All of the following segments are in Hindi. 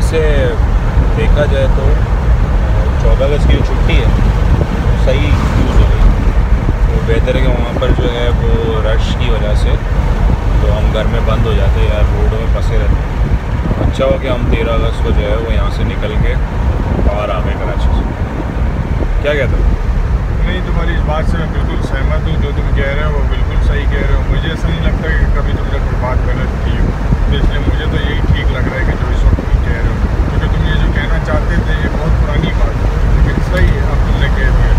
वैसे देखा जाए तो 14 अगस्त की जो छुट्टी है सही यूज़ हो रही है। तो बेहतर है कि वहाँ पर जो है वो रश की वजह से तो हम घर में बंद हो जाते हैं यार, रोडों में फंसे रहते हैं। अच्छा हो कि हम 13 अगस्त को जो है वो यहाँ से निकल के बाहर आ गए कराची से। क्या कहते हो? नहीं, तुम्हारी इस बात से मैं बिल्कुल सहमत हूँ। जो तुम कह रहे हो वो बिल्कुल सही कह रहे हो। मुझे ऐसा नहीं लगता कि कभी तुमने कोई बात गलत की हो, तो इसलिए मुझे तो यही ठीक लग रहा है कि जो इस वक्त तुम कह रहे हो, क्योंकि तुम ये जो कहना चाहते थे ये बहुत पुरानी बात है, लेकिन सही है अब तुमने कह दिया।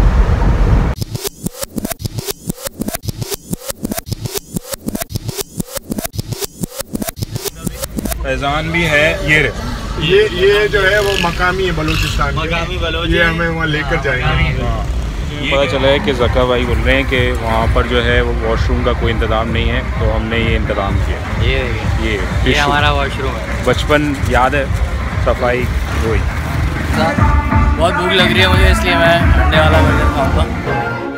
फैज़ान भी है, ये जो है वो मकामी है बलूचिस्तान, ये हमें वहाँ लेकर जाएंगे। पता चला है कि ज़का भाई बोल रहे हैं कि वहाँ पर जो है वो वॉशरूम का कोई इंतज़ाम नहीं है, तो हमने ये इंतज़ाम किया। ये हमारा वॉशरूम है। बचपन याद है, सफाई वही। बहुत भूख लग रही है मुझे, इसलिए मैं अंडे वाला बर्गर खाऊंगा।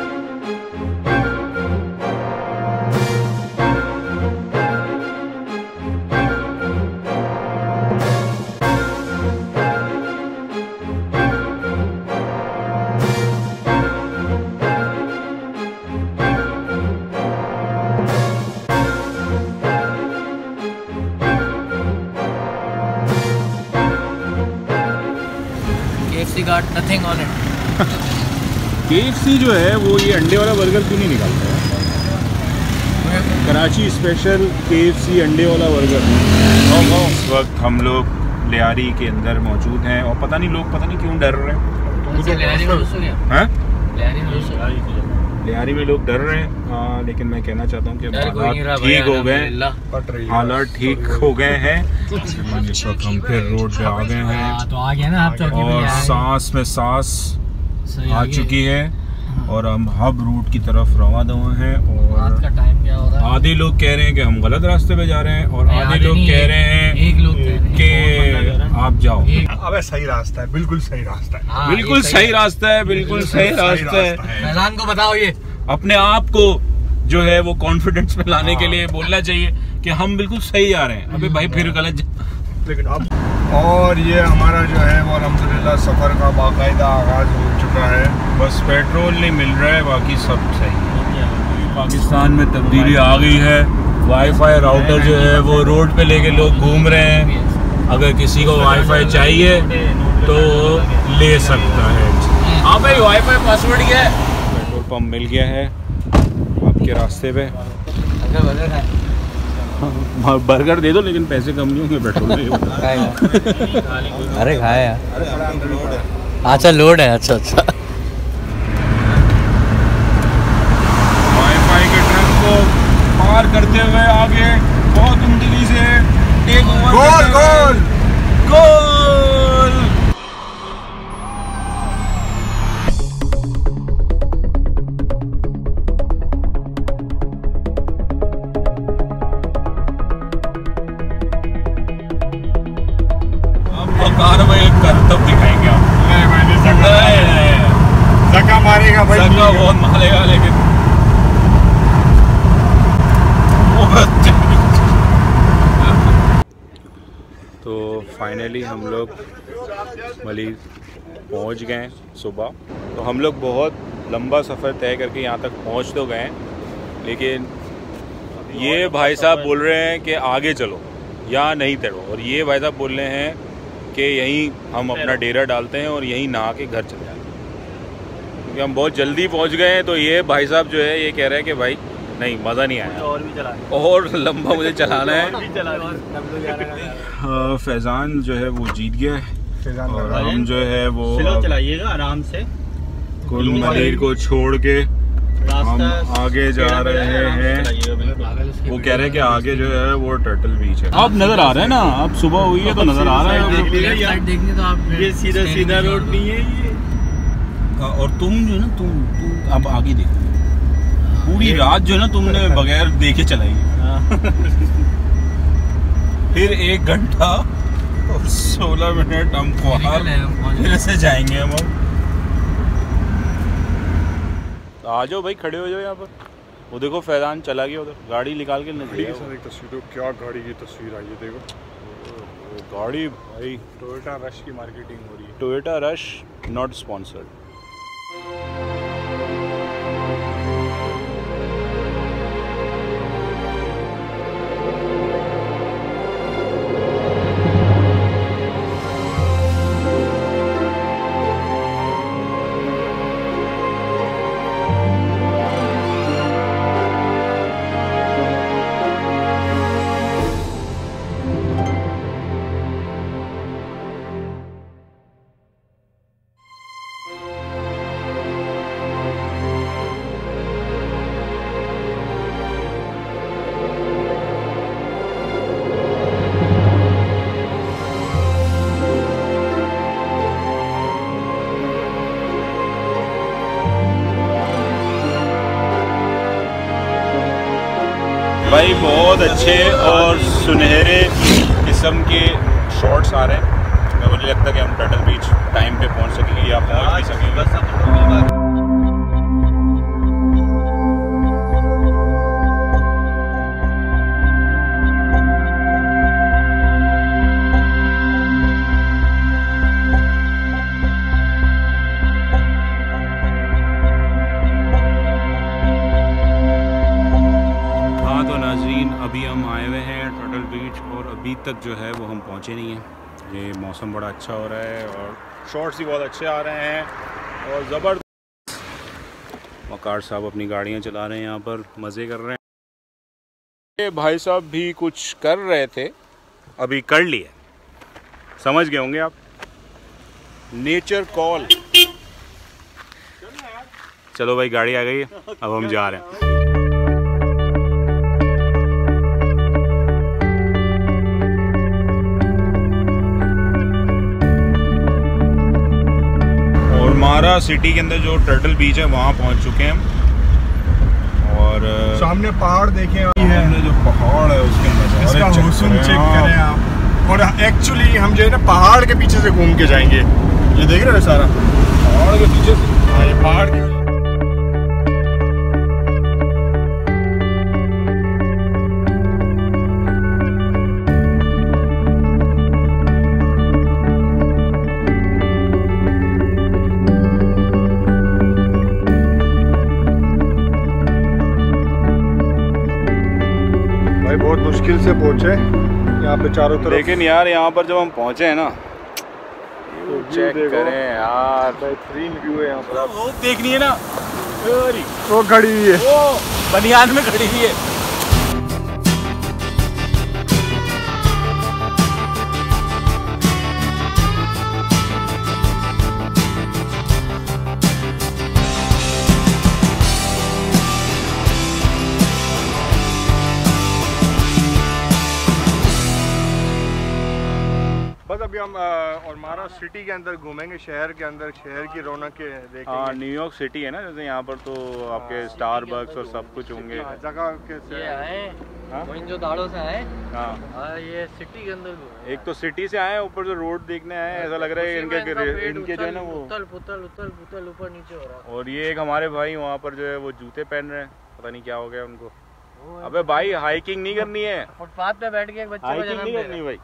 Got nothing on it. KFC जो है वो ये अंडे वाला बर्गर क्यों नहीं निकालता है? कराची स्पेशल KFC अंडे वाला बर्गर। इस वक्त हम लोग लियारी के अंदर मौजूद हैं और पता नहीं क्यों डर रहे हैं। लियारी में लोग डर रहे हैं, लेकिन मैं कहना चाहता हूँ कि हालात ठीक हो गए, हालात ठीक हो गए हैं। इस वक्त हम फिर रोड पे आ गए हैं तो आ गया ना आप, और सांस में सांस आ चुकी है और हम हब रूट की तरफ रवाना हैं। और रात का टाइम क्या हो रहा है? आधे लोग कह रहे हैं कि हम गलत रास्ते पे जा रहे हैं और आधे लोग कह रहे हैं कि आप जाओ। अबे सही रास्ता है, बिल्कुल सही रास्ता है। बिल्कुल सही रास्ता है, बिल्कुल सही रास्ता है। फैज़ान को बताओ, ये अपने आप को जो है वो कॉन्फिडेंस में लाने के लिए बोलना चाहिए कि हम बिल्कुल सही आ रहे हैं। अबे भाई फिर गलत। लेकिन अब और ये हमारा जो है वो अल्हम्दुलिल्लाह सफ़र का बाकायदा आगाज़ हो चुका है। बस पेट्रोल नहीं मिल रहा है, बाकी सब सही है। पाकिस्तान में तब्दीली आ गई है। वाईफाई राउटर जो है वो रोड पे लेके लोग घूम रहे हैं। अगर किसी को वाईफाई चाहिए तो ले सकता है। हाँ भाई, वाईफाई पासवर्ड क्या है? पेट्रोल पंप मिल गया है आपके रास्ते पे। बर्गर दे दो, लेकिन पैसे कम नहीं होंगे, पेट्रोल नहीं होगा। अरे खाया यार। अच्छा लोड है। अच्छा वाईफाई के ट्रक को पार करते हुए आगे बहुत उम्दगी से टेक ओवर। गोल। करतब दिखाएंगे आप। नहीं, ज़का मारेगा भाई, ज़का बहुत मारेगा, लेकिन तो फाइनली हम लोग मलीज़ पहुंच गए सुबह। तो हम लोग बहुत लंबा सफ़र तय करके यहाँ तक पहुँच तो गए, लेकिन ये भाई साहब बोल रहे हैं कि आगे चलो या नहीं तैरो, और ये भाई साहब बोल रहे हैं कि यहीं हम अपना डेरा डालते हैं और यहीं नहा के घर चले जाते हैं, क्योंकि हम बहुत जल्दी पहुंच गए हैं। तो ये भाई साहब जो है ये कह रहे हैं कि भाई नहीं, मज़ा नहीं आया, और भी चलाना, और लंबा मुझे चलाना है। फैज़ान जो है वो जीत गया है और हम जो है वो चलाइएगा आराम से। कुल मनीर को छोड़ के हम आगे जा रहे हैं। वो कह रहे हैं कि आगे जो है वो टर्टल बीच है। अब नजर आ रहा है ना, अब सुबह हुई है तो नजर आ रहा है। देखने तो आप ये सीधा रोड नहीं है ये। और तुम जो है ना, तुम अब आगे देखो, पूरी रात जो है ना तुमने बगैर देखे चलाई। फिर 1 घंटा और 16 मिनट हम फिर से जाएंगे हम। आ जाओ भाई, खड़े हो जाओ यहाँ पर। वो देखो फैज़ान चला गया उधर, गाड़ी निकाल के तस्वीर। क्या गाड़ी की तस्वीर आई है, देखो। गाड़ी भाई टोयोटा रश की मार्केटिंग हो रही है। Toyota Rush not sponsored. भाई बहुत अच्छे और सुनहरे किस्म के शॉट्स आ रहे हैं। मुझे लगता है कि हम टर्टल बीच टाइम पे पहुंच सकेंगे या पहुंच भी सकेंगे। अभी हम आए हुए हैं टर्टल बीच और अभी तक जो है वो हम पहुँचे नहीं हैं। ये मौसम बड़ा अच्छा हो रहा है और शॉट्स भी बहुत अच्छे आ रहे हैं और ज़बरदस्त। वकार साहब अपनी गाड़ियाँ चला रहे हैं, यहाँ पर मज़े कर रहे हैं। ये भाई साहब भी कुछ कर रहे थे, अभी कर लिए, समझ गए होंगे आप। Nature call. चलो भाई गाड़ी आ गई है, अब हम जा रहे हैं। हमारा सिटी के अंदर जो टर्टल बीच है वहाँ पहुँच चुके हैं हम। और सामने पहाड़ देखें, सामने जो पहाड़ है उसके नज़ारे इसका हुस्न चेक करें आप। और एक्चुअली हम जो है ना पहाड़ के पीछे से घूम के जाएंगे। ये देख रहे हो सारा पहाड़ के पीछे से। हाँ, ये पहाड़ के बहुत मुश्किल से पहुंचे यहाँ पे चारों तरफ। लेकिन यार यहाँ पर जब हम पहुंचे हैं ना, तो चेक करें यार, बेहतरीन व्यू है यहाँ पर। वो देखनी है ना, वो खड़ी हुई है, वो बनियान में खड़ी हुई है। बस अभी हम और हमारा सिटी के अंदर घूमेंगे, शहर के अंदर, शहर की रौनक देखेंगे। हाँ, न्यूयॉर्क सिटी है ना, जैसे यहाँ पर तो आपके स्टारबक्स और सब कुछ होंगे। जगह के ये आए मोइंजोदाड़ो से आए। हाँ, ये सिटी के अंदर एक तो सिटी से आए, ऊपर से रोड देखने आए। ऐसा लग रहा है इनके जो है ना वो उतल पुतल ऊपर नीचे हो रहा है। और ये एक हमारे भाई वहाँ पर जो है वो जूते पहन रहे हैं, पता नहीं क्या हो गया उनको। अबे भाई हाइकिंग नहीं करनी है, फुटपाथ पे बैठ के एक बच्चे को हाइकिंग जन्म नहीं दे करनी भाई।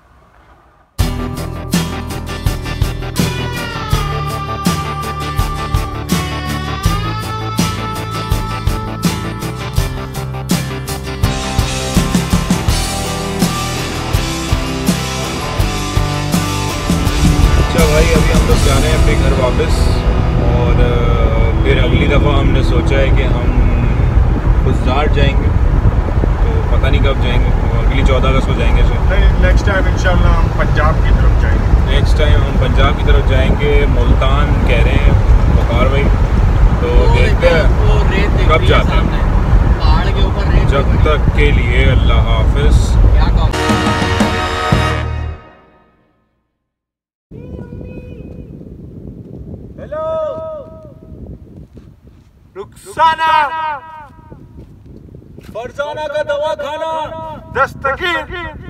भाई अभी हम लोग जाने हैं अपने घर वापस और फिर अगली दफ़ा हमने सोचा है कि हम गुजरात जाएंगे, तो पता नहीं कब जाएंगे, अगली 14 अगस्त को जाएंगे। नेक्स्ट टाइम इंशाल्लाह हम पंजाब की तरफ जाएंगे। नेक्स्ट टाइम हम पंजाब की तरफ जाएंगे, मुल्तान कह रहे हैं वकार भाई, तो देखते हैं कब जाते हैं। पहाड़ के ऊपर रेत। जब तक के लिए अल्लाह हाफिज़। हेलो रुखसाना, फरजाना का दवा खाना, दस्तगीर